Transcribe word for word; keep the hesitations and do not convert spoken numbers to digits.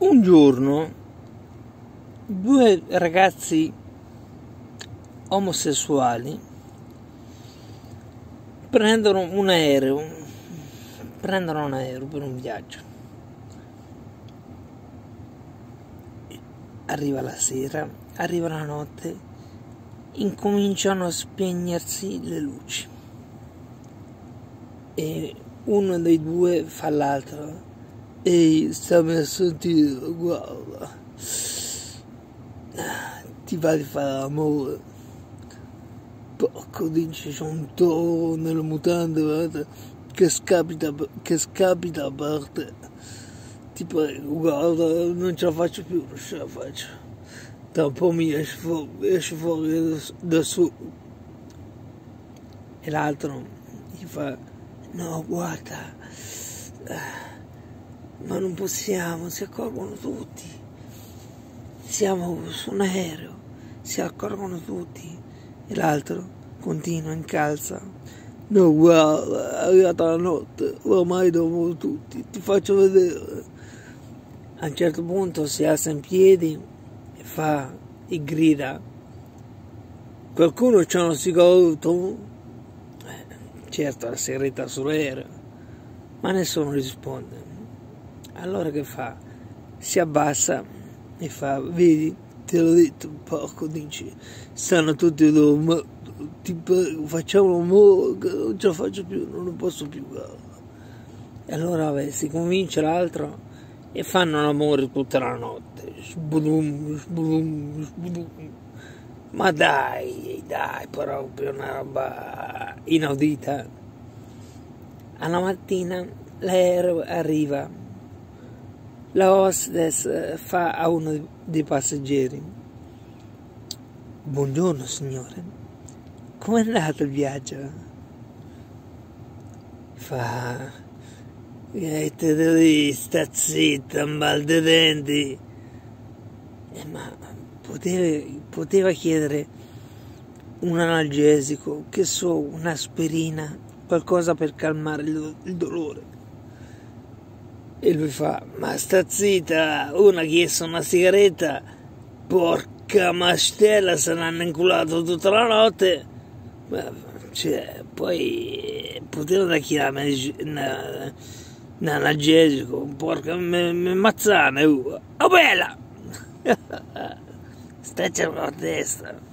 Un giorno due ragazzi omosessuali prendono un aereo, prendono un aereo per un viaggio. Arriva la sera, arriva la notte, incominciano a spegnersi le luci e uno dei due fa all'altro: ehi, stammi a sentire, guarda, ti va di fare l'amore? Porco, dici, c'è un toro nelle mutande, guarda, che scapita, che scapita a parte. Ti prego, guarda, non ce la faccio più, non ce la faccio. Tra un po' mi esce fuori, esce fuori da su. E l'altro gli fa: no, guarda, ma non possiamo, si accorgono tutti. Siamo su un aereo, si accorgono tutti. E l'altro continua, incalza: no, guarda, è arrivata la notte, ormai dormono tutti, ti faccio vedere. A un certo punto si alza in piedi e fa e grida: qualcuno c'ha un sigaretto? Eh, certo, la sigaretta sull'aereo, ma nessuno risponde. Allora che fa? Si abbassa e fa: vedi, te l'ho detto, porco, dici, stanno tutti dormendo, ti prego, facciamo l'amore, che non ce la faccio più, non lo posso più, guarda. E allora vabbè, si convince l'altro e fanno l'amore tutta la notte, sbudum, sbudum, sbudum. Ma dai, dai, proprio una roba inaudita. Alla mattina l'aereo arriva, la hostess fa a uno dei passeggeri: buongiorno signore, com'è andato il viaggio? Fa: e te devi sta zitta, mal dei denti. Eh, ma poteva, poteva chiedere un analgesico, che so, un'aspirina, qualcosa per calmare il, il dolore. E lui fa: ma sta zitta, una ha chiesto una sigaretta, porca mastella, se l'hanno inculato tutta la notte. Ma, cioè, poi poteva da chiedere un analgesico, porca me, me mazzane, oh bella! Staccia la testa.